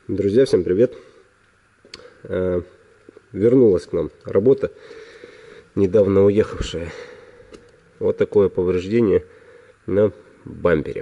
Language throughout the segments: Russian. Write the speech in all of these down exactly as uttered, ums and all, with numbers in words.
Друзья, всем привет! Э, вернулась к нам работа, недавно уехавшая. Вот такое повреждение на бампере.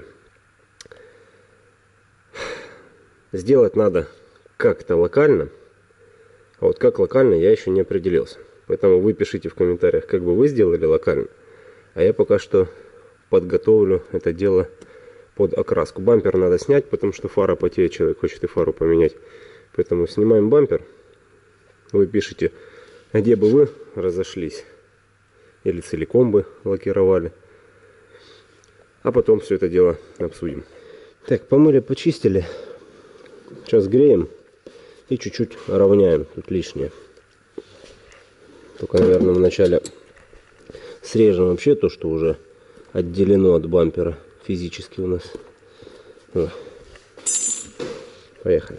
Сделать надо как-то локально, а вот как локально я еще не определился. Поэтому вы пишите в комментариях, как бы вы сделали локально, а я пока что подготовлю это дело под окраску. Бампер надо снять, потому что фара потеет, человек хочет и фару поменять. Поэтому снимаем бампер. Вы пишите, где бы вы разошлись. Или целиком бы лакировали. А потом все это дело обсудим. Так, помыли, почистили. Сейчас греем. И чуть-чуть равняем. Тут лишнее. Только, наверное, вначале срежем вообще то, что уже отделено от бампера физически у нас. О. Поехали.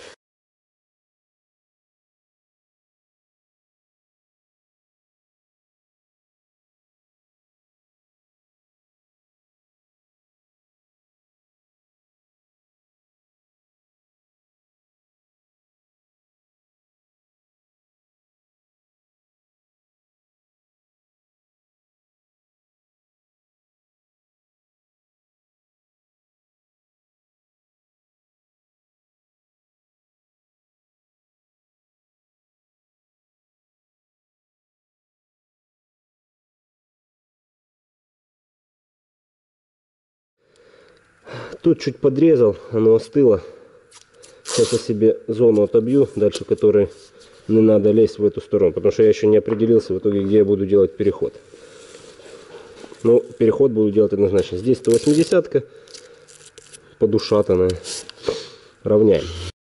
Тут чуть подрезал, оно остыло. Сейчас я себе зону отобью, дальше которой не надо лезть в эту сторону, потому что я еще не определился в итоге, где я буду делать переход. Ну, переход буду делать однозначно. Здесь сто восьмидесятка, подушатанная. Равняем.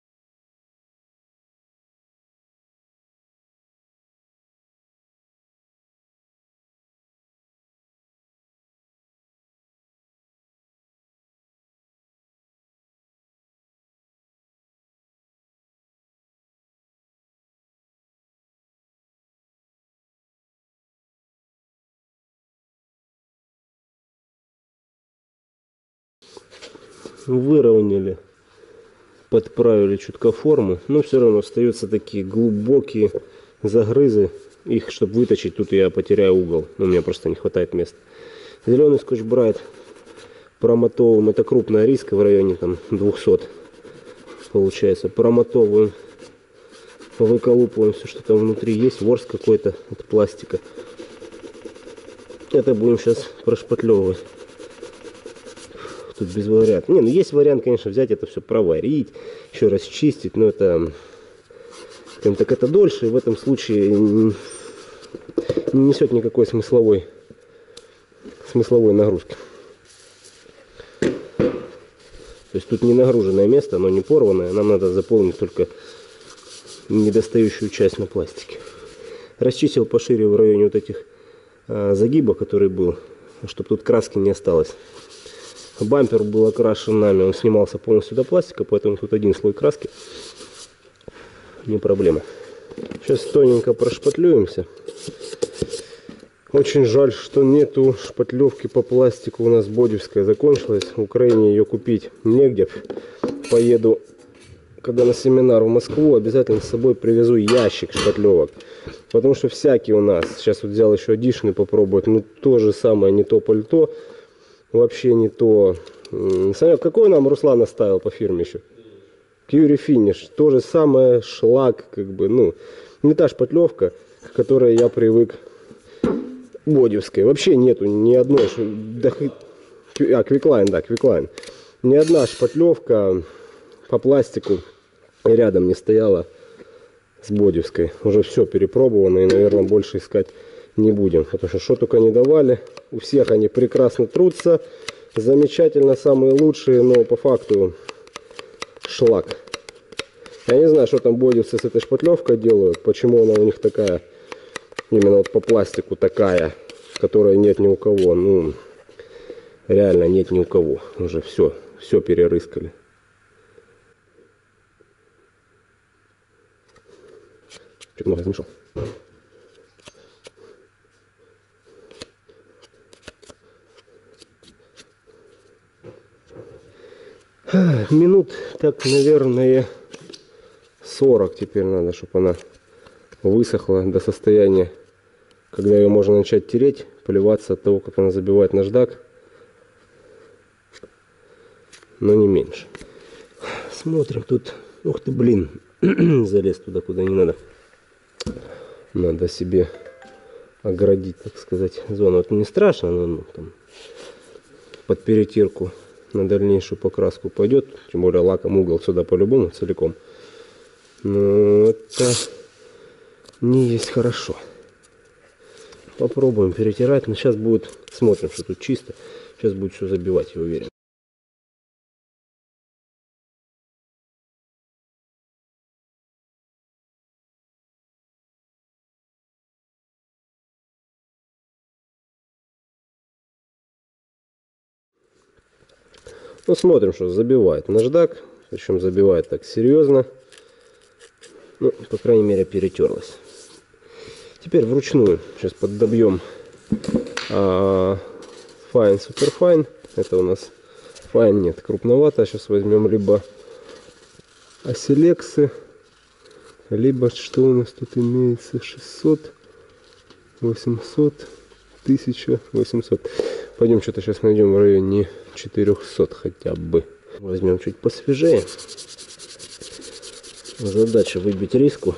Выровняли, подправили чутка форму, но все равно остаются такие глубокие загрызы. Их, чтобы вытащить, тут я потеряю угол, у меня просто не хватает места. Зеленый скотч-брайт промотовываем, это крупная риска в районе там двухсот получается. Промотовываем, выколупываем все, что там внутри есть, ворс какой-то от пластика. Это будем сейчас прошпатлевывать. Тут без варианта. Не, ну есть вариант, конечно, взять это все, проварить, еще раз чистить, но это, скажем так, это дольше, и в этом случае не несет никакой смысловой, смысловой нагрузки. То есть тут не нагруженное место, оно не порванное, нам надо заполнить только недостающую часть на пластике. Расчистил пошире в районе вот этих а, загиба, который был, чтобы тут краски не осталось. Бампер был окрашен нами, он снимался полностью до пластика, поэтому тут один слой краски, не проблема. Сейчас тоненько прошпатлюемся. Очень жаль, что нету шпатлевки по пластику, у нас бодевская закончилась, в Украине ее купить негде. Поеду, когда на семинар в Москву, обязательно с собой привезу ящик шпатлевок, потому что всякие у нас, сейчас вот взял еще одишный попробовать, ну то же самое, не то пальто. Вообще не то. Санек, какой нам Руслан оставил по фирме еще? Кьюри Финиш. То же самое, шлак, как бы, ну, не та шпатлевка, к которой я привык, бодевской. Вообще нету ни одной, а, Квиклайн, да, Квиклайн. Ни одна шпатлевка по пластику рядом не стояла с бодевской. Уже все перепробовано и, наверное, больше искать не будем, потому что что только не давали, у всех они прекрасно трутся, замечательно, самые лучшие, но по факту шлак. Я не знаю, что там бодевцы с этой шпатлевкой делают, почему она у них такая, именно вот по пластику такая, которой нет ни у кого, ну, реально нет ни у кого, уже все, все перерыскали. Чуть много размешал. Минут так, наверное, сорок теперь надо, чтобы она высохла до состояния, когда ее можно начать тереть, поливаться от того, как она забивает наждак, но не меньше. Смотрим тут. Ух ты, блин, залез туда, куда не надо. Надо себе оградить, так сказать, зону. Это не страшно, но ну, там, под перетирку на дальнейшую покраску пойдет. Тем более лаком угол сюда по-любому целиком. Но это не есть хорошо. Попробуем перетирать. Но сейчас будет, смотрим, что тут чисто. Сейчас будет все забивать, я уверен. Ну, смотрим, что забивает наждак. Причем забивает так серьезно. Ну, по крайней мере, перетерлась. Теперь вручную сейчас поддобьем а, Fine Superfine. Это у нас Fine нет, крупновато. Сейчас возьмем либо Асилексы, либо что у нас тут имеется, шестьсот, восемьсот, тысяча восемьсот. Пойдем что-то сейчас найдем в районе четырехсот хотя бы. Возьмем чуть посвежее. Задача выбить риску.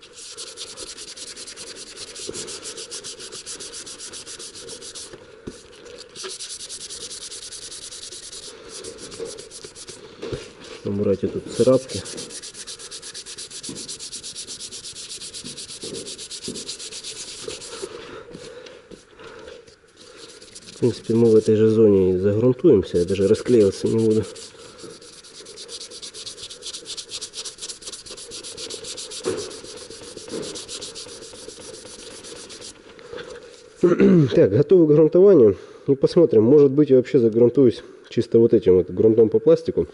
Убрать эту царапки. В принципе, мы в этой же зоне и загрунтуемся. Я даже расклеиваться не буду. Так, готовы к грунтованию. И посмотрим, может быть, я вообще загрунтуюсь чисто вот этим вот грунтом по пластику.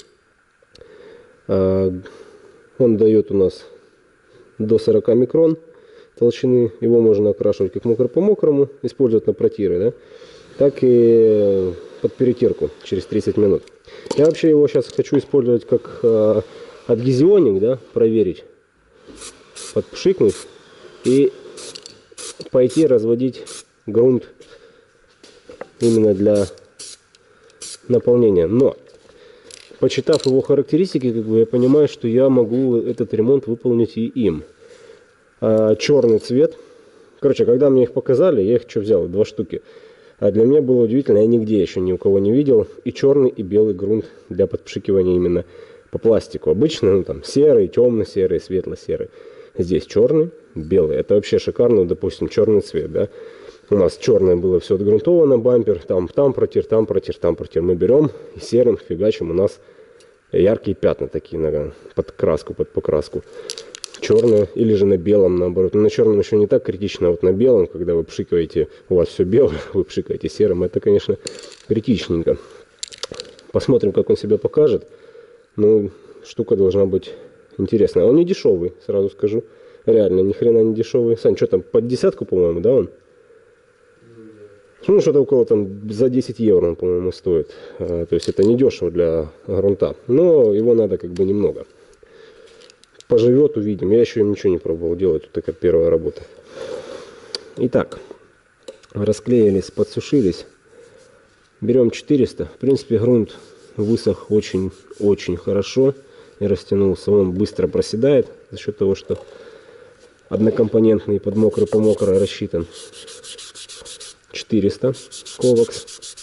Он дает у нас до сорока микрон толщины. Его можно окрашивать как мокро по мокрому, использовать на протиры, да? Так и под перетирку через тридцать минут. Я вообще его сейчас хочу использовать как э, адгезионник, да, проверить, подпшикнуть и пойти разводить грунт именно для наполнения. Но почитав его характеристики, как бы, я понимаю, что я могу этот ремонт выполнить и им. А, черный цвет. Короче, когда мне их показали, я их что взял? Два штуки. А для меня было удивительно, я нигде еще ни у кого не видел. И черный, и белый грунт для подпшикивания именно по пластику. Обычно, ну, там серый, темно-серый, светло-серый. Здесь черный, белый. Это вообще шикарно, допустим, черный цвет, да. У нас черное было все отгрунтовано, бампер, там, там протир, там протир, там протир. Мы берем и серым фигачим, у нас яркие пятна такие на, под краску, под покраску. Черное или же на белом, наоборот. Но на черном еще не так критично, а вот на белом, когда вы пшикаете, у вас все белое, вы пшикаете серым, это, конечно, критичненько. Посмотрим, как он себя покажет. Ну, штука должна быть интересная. Он не дешевый, сразу скажу. Реально, ни хрена не дешевый. Сань, что там, под десятку, по-моему, да, он? Ну, что-то около там за десять евро он, по-моему, стоит. А, то есть это не дешево для грунта. Но его надо как бы немного. Поживет, увидим. Я еще им ничего не пробовал делать. Тут такая первая работа. Итак, расклеились, подсушились. Берем четыреста. В принципе, грунт высох очень-очень хорошо и растянулся. Он быстро проседает за счет того, что однокомпонентный под мокрый по мокрой рассчитан. четыреста ковакс.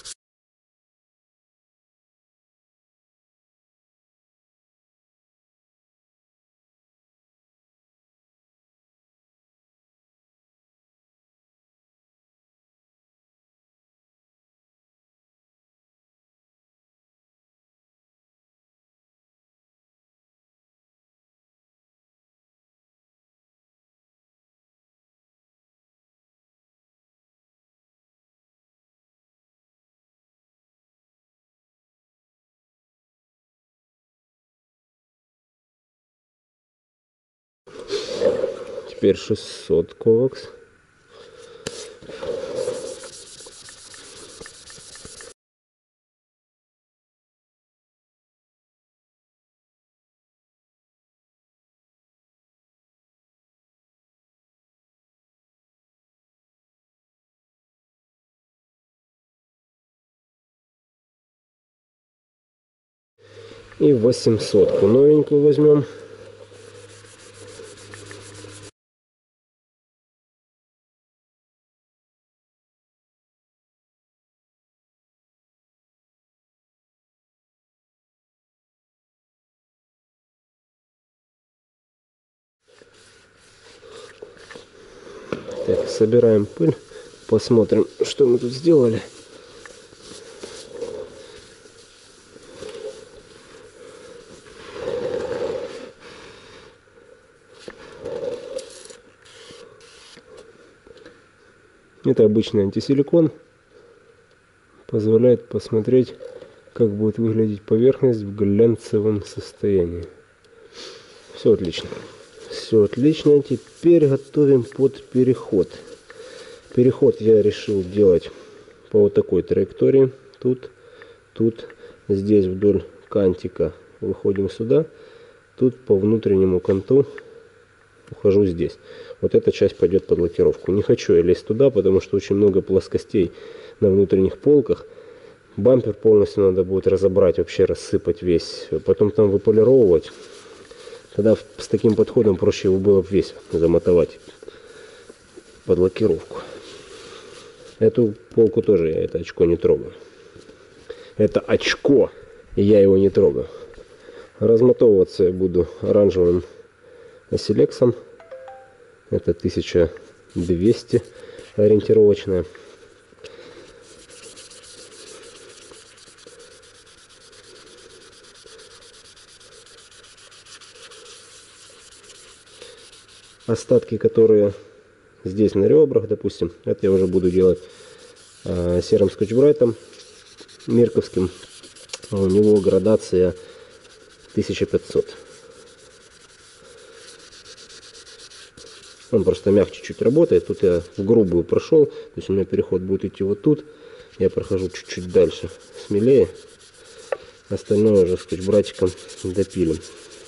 Теперь шестьсот ковакс. И восемьсотку новенькую возьмем. Так, собираем пыль, посмотрим, что мы тут сделали. Это обычный антисиликон, позволяет посмотреть, как будет выглядеть поверхность в глянцевом состоянии. Все отлично. Все отлично. Теперь готовим под переход. Переход я решил делать по вот такой траектории. Тут, тут, здесь вдоль кантика выходим сюда. Тут по внутреннему канту ухожу здесь. Вот эта часть пойдет под лакировку. Не хочу я лезть туда, потому что очень много плоскостей на внутренних полках. Бампер полностью надо будет разобрать, вообще рассыпать весь. Потом там выполировывать. Тогда с таким подходом проще его было весь замотовать под лакировку. Эту полку тоже я, это очко, не трогаю. Это очко, и я его не трогаю. Размотовываться я буду оранжевым осилексом. Это тысяча двести ориентировочная. Остатки, которые здесь на ребрах, допустим, это я уже буду делать э, серым скотч-брайтом мирковским. У него градация тысяча пятьсот. Он просто мягче чуть работает. Тут я в грубую прошел, то есть у меня переход будет идти вот тут. Я прохожу чуть-чуть дальше, смелее. Остальное уже скотч-брайтиком допилим.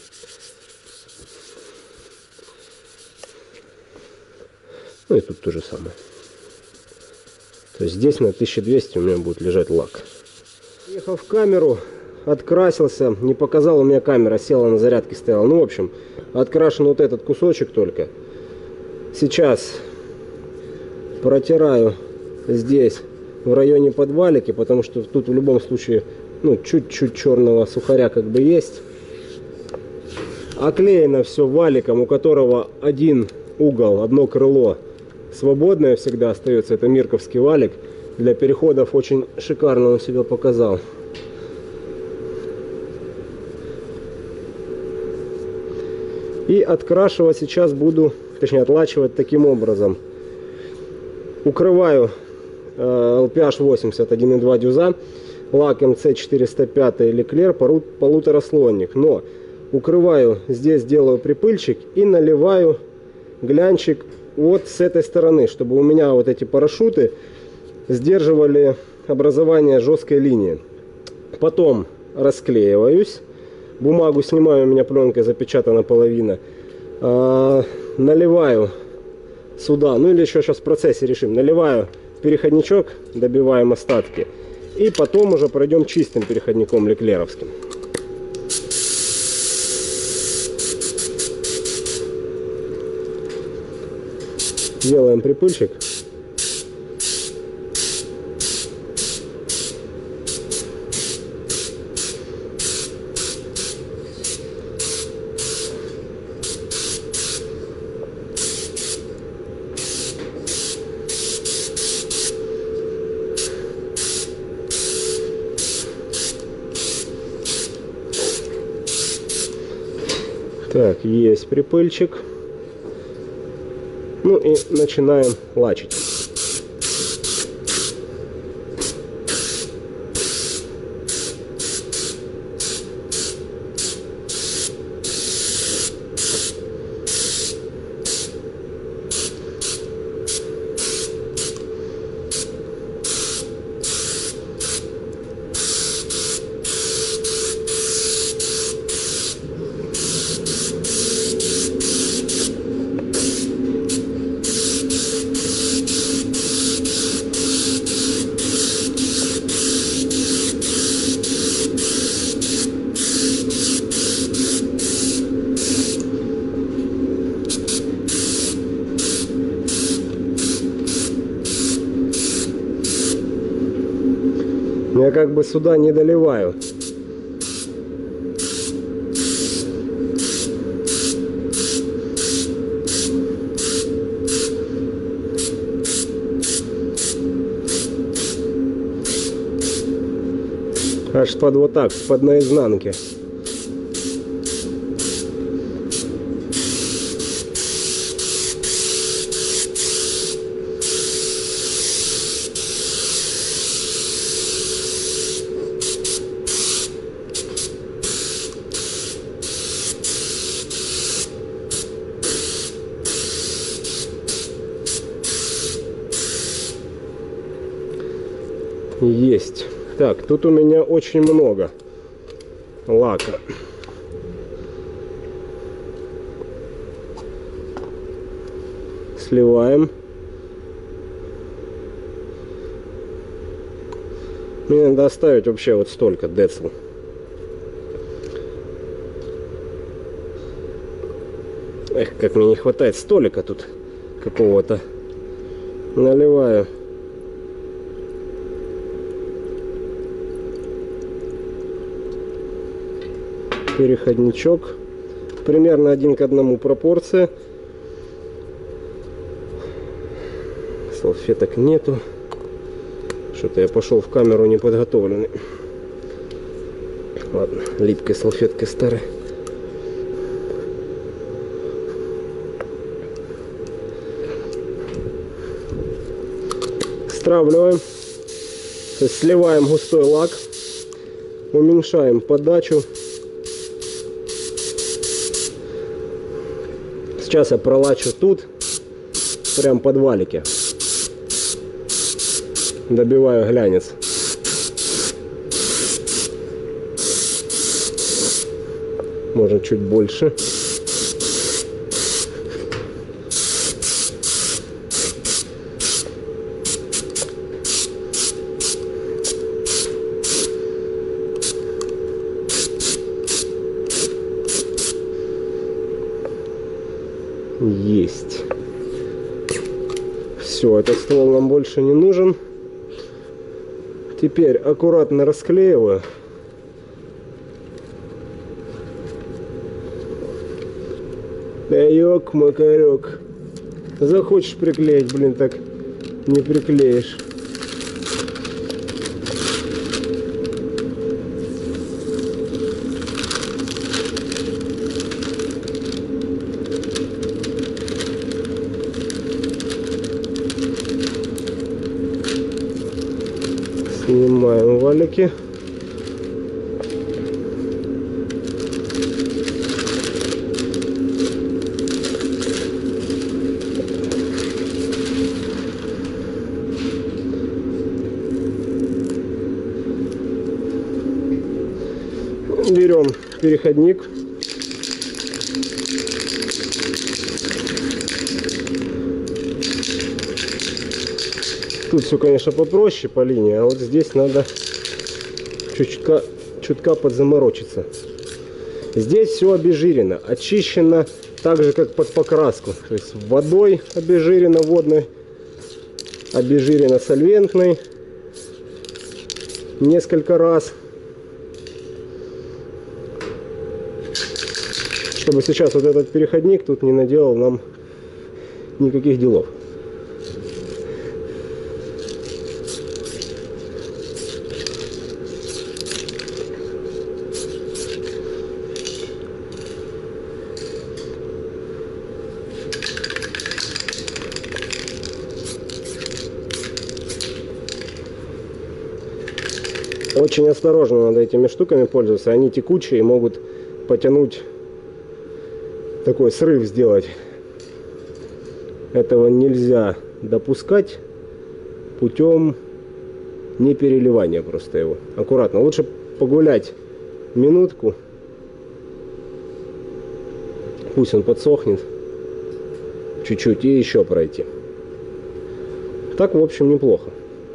Ну и тут то же самое. То есть здесь на тысяча двести у меня будет лежать лак. Ехал в камеру, открасился, не показал, у меня камера села на зарядке, стояла. Ну, в общем, открашен вот этот кусочек только. Сейчас протираю здесь в районе подвалики, потому что тут в любом случае, ну, чуть-чуть черного сухаря как бы есть. Оклеено все валиком, у которого один угол, одно крыло свободное всегда остается. Это мирковский валик. Для переходов очень шикарно он себя показал. И открашивать сейчас буду, точнее отлачивать таким образом. Укрываю э, эл пи эйч восемьдесят один и два дюза лаком си четыреста пять Leclerc полутораслойник. Но укрываю, здесь делаю припыльчик и наливаю глянчик вот с этой стороны, чтобы у меня вот эти парашюты сдерживали образование жесткой линии. Потом расклеиваюсь. Бумагу снимаю, у меня пленкой запечатана половина. А, наливаю сюда, ну или еще сейчас в процессе решим. Наливаю в переходничок, добиваем остатки. И потом уже пройдем чистым переходником леклеровским. Делаем припыльчик. Так, есть припыльчик. Ну и начинаем лачить. Я как бы сюда не доливаю. Аж под вот так, под наизнанке. Есть. Так, тут у меня очень много лака. Сливаем. Мне надо оставить вообще вот столько децл. Эх, как мне не хватает столика тут какого-то. Наливаю. Переходничок. Примерно один к одному пропорция. Салфеток нету. Что-то я пошел в камеру неподготовленный. Ладно, липкой салфеткой старой. Стравливаем. То есть сливаем густой лак. Уменьшаем подачу. Сейчас я пролачу тут, прям под валики. Добиваю глянец. Можно чуть больше. Есть. Все, этот ствол нам больше не нужен. Теперь аккуратно расклеиваю. Да ёк-макарёк. Захочешь приклеить, блин, так не приклеишь. Снимаем валики. Берем переходник. Тут все, конечно, попроще по линии, а вот здесь надо чутка, чутка подзаморочиться. Здесь все обезжирено, очищено так же, как под покраску. То есть водой обезжирено, водной, обезжирено сольвентной несколько раз. Чтобы сейчас вот этот переходник тут не наделал нам никаких делов. Очень осторожно надо этими штуками пользоваться. Они текучие и могут потянуть, такой срыв сделать. Этого нельзя допускать путем не переливания просто его. Аккуратно. Лучше погулять минутку. Пусть он подсохнет. Чуть-чуть и еще пройти. Так, в общем, неплохо.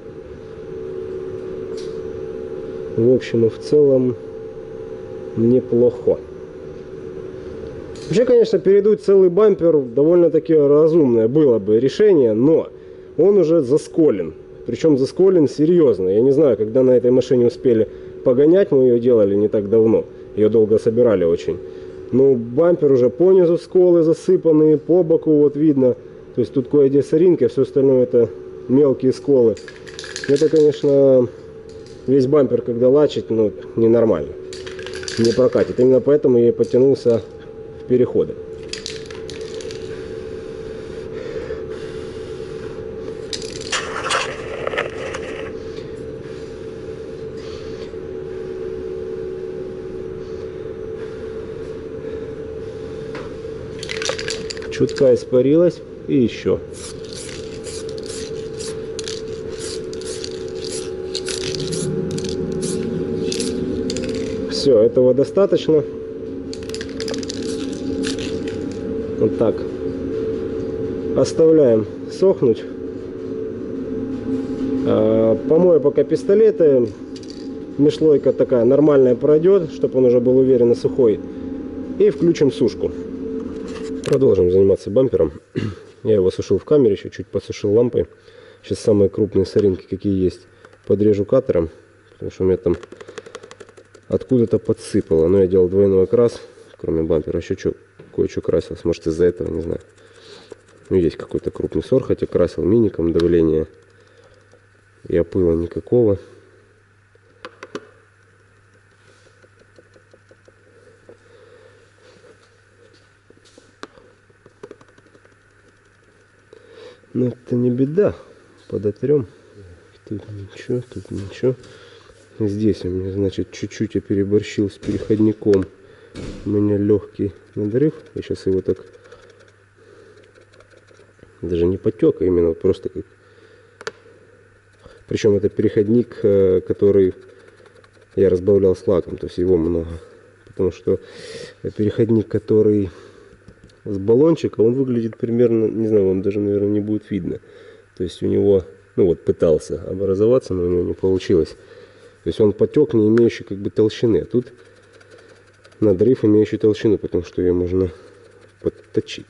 В общем и в целом неплохо. Вообще, конечно, передуть целый бампер довольно-таки разумное было бы решение, но он уже засколен. Причем засколен серьезно. Я не знаю, когда на этой машине успели погонять, мы ее делали не так давно. Ее долго собирали очень. Но бампер уже понизу сколы засыпанные, по боку вот видно. То есть тут кое-где соринка, все остальное это мелкие сколы. Это, конечно, весь бампер, когда лачить, ну, ненормально. Не прокатит. Именно поэтому я и подтянулся в переходы. Чутка испарилась и еще. Все, этого достаточно. Вот так. Оставляем сохнуть. Помою пока пистолеты. Мешлойка такая нормальная пройдет, чтобы он уже был уверенно сухой. И включим сушку. Продолжим заниматься бампером. Я его сушил в камере, еще чуть подсушил лампой. Сейчас самые крупные соринки, какие есть, подрежу катером, потому что у меня там откуда-то подсыпало. Но я делал двойной окрас, кроме бампера. Еще что, кое-что красилось. Может, из-за этого, не знаю. Ну, есть какой-то крупный сор, хотя красил миником давление. И опыла никакого. Но это не беда. Подотрем. Тут ничего, тут ничего. Здесь у меня, значит, чуть-чуть я переборщил с переходником. У меня легкий надрыв. Я сейчас его так... Даже не потек, а именно просто как... Причем это переходник, который я разбавлял с лаком. То есть его много. Потому что переходник, который... с баллончика, он выглядит примерно, не знаю, вам даже, наверное, не будет видно. То есть у него, ну вот, пытался образоваться, но у него не получилось. То есть он потек, не имеющий как бы толщины. А тут надрыв, имеющий толщину, потому что ее можно подточить.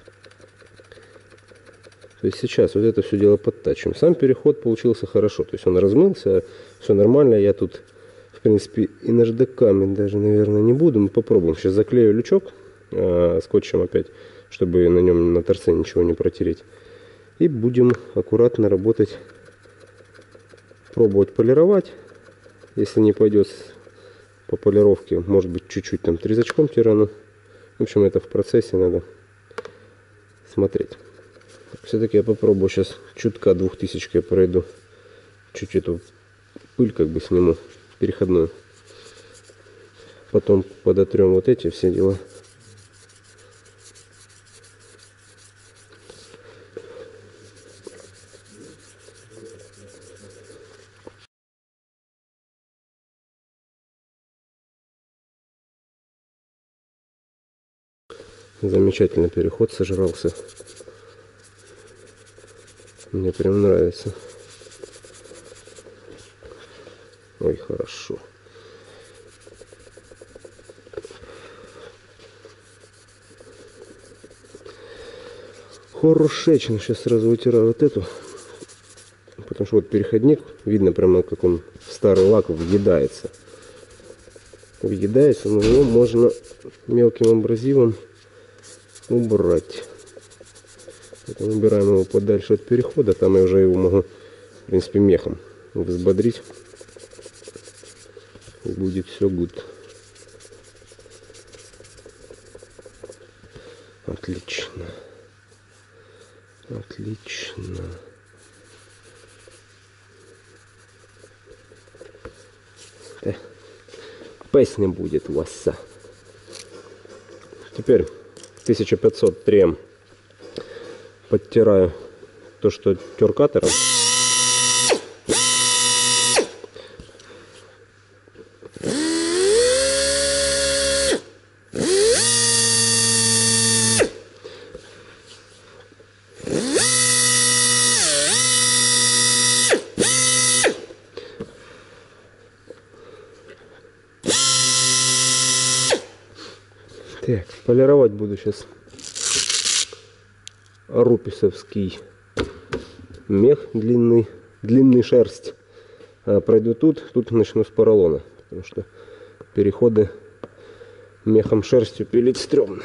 То есть сейчас вот это все дело подтачиваем. Сам переход получился хорошо. То есть он размылся, все нормально. Я тут, в принципе, и наждаками даже, наверное, не буду. Мы попробуем. Сейчас заклею лючок скотчем опять, чтобы на нем на торце ничего не протереть. И будем аккуратно работать, пробовать полировать. Если не пойдет по полировке, может быть, чуть-чуть там трезачком тирану. В общем, это в процессе надо смотреть. Все-таки я попробую сейчас чутка двухтысячкой пройду. Чуть эту пыль как бы сниму, переходную. Потом подотрем вот эти все дела. Замечательный переход сожрался. Мне прям нравится. Ой, хорошо. Хорошечно. Сейчас сразу вытираю вот эту. Потому что вот переходник, видно прямо, как он в старый лак въедается. Въедается, но его можно мелким абразивом убрать. Поэтому убираем его подальше от перехода. Там я уже его могу, в принципе, мехом взбодрить. И будет все гуд. Отлично. Отлично. Да. Песня будет у вас. Теперь тысяча пятьсот три эм подтираю то, что тер катером. Так, полировать буду сейчас руписовский мех длинный, длинный шерсть пройду тут, тут начну с поролона, потому что переходы мехом шерстью пилить стрёмно.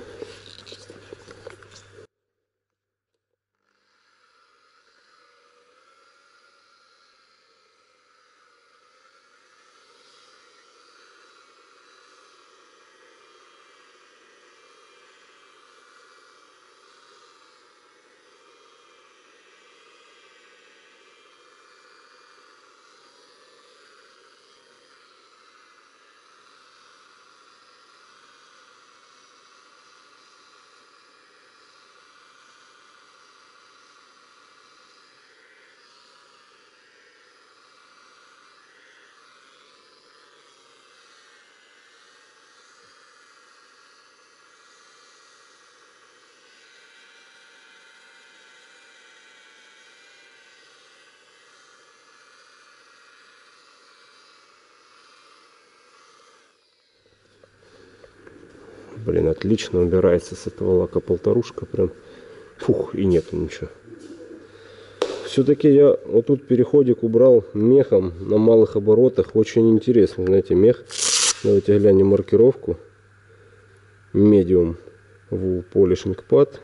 Блин, отлично убирается с этого лака полторушка. Прям, фух, и нету ничего. Все-таки я вот тут переходик убрал мехом на малых оборотах. Очень интересно, знаете, мех. Давайте глянем маркировку. Medium Wool Polishing Pad.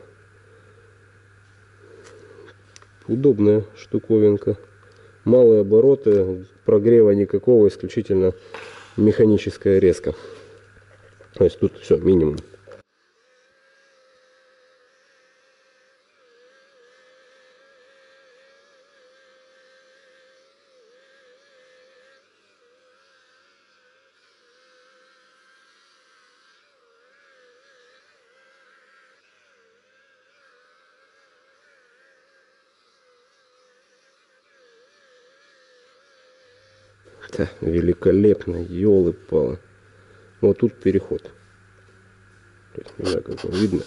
Удобная штуковинка. Малые обороты, прогрева никакого, исключительно механическая резка. То есть тут все, минимум. Да, великолепно, ёлы-палы. Вот тут переход. То есть, не знаю, как вам видно.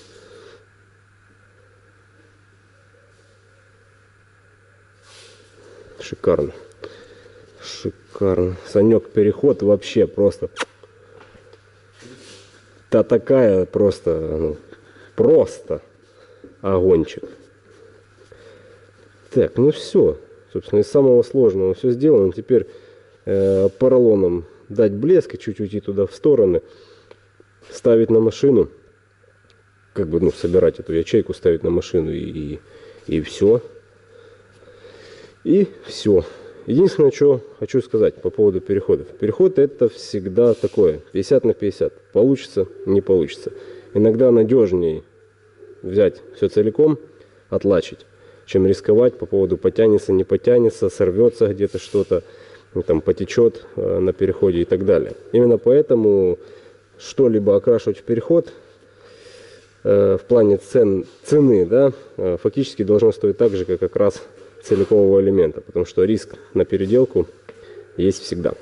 Шикарно. Шикарно. Санек, переход вообще просто. Та такая просто, ну, просто огончик. Так, ну все. Собственно, из самого сложного все сделано. Теперь э, поролоном дать блеск и чуть уйти туда в стороны. Ставить на машину. Как бы, ну, собирать эту ячейку, ставить на машину и, и, и все. И все. Единственное, что хочу сказать по поводу переходов. Переход это всегда такое, пятьдесят на пятьдесят. Получится, не получится. Иногда надежнее взять все целиком, отлачить, чем рисковать по поводу потянется, не потянется, сорвется где-то что-то, там потечет на переходе и так далее. Именно поэтому что-либо окрашивать в переход э, в плане цен, цены, да, э, фактически должно стоить так же, как как раз целикового элемента, потому что риск на переделку есть всегда.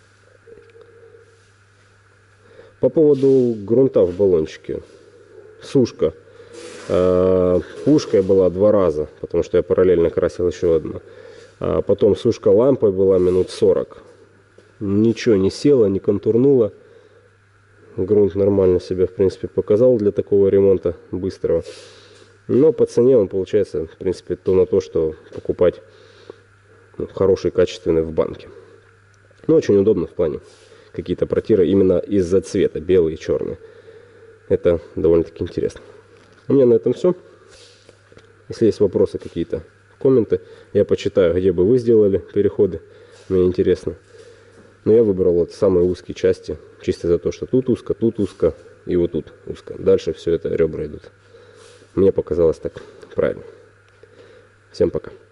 По поводу грунта в баллончике. Сушка. Э, пушкой была два раза, потому что я параллельно красил еще одну. А потом сушка лампой была минут сорок. Ничего не село, не контурнуло. Грунт нормально себя, в принципе, показал для такого ремонта быстрого. Но по цене он получается, в принципе, то на то, что покупать, ну, хороший, качественный в банке. Но очень удобно в плане какие-то протиры именно из-за цвета, белый и черный. Это довольно-таки интересно. У меня на этом все. Если есть вопросы какие-то, комменты, я почитаю, где бы вы сделали переходы. Мне интересно. Но я выбрал вот самые узкие части, чисто за то, что тут узко, тут узко и вот тут узко. Дальше все это ребра идут. Мне показалось так правильно. Всем пока.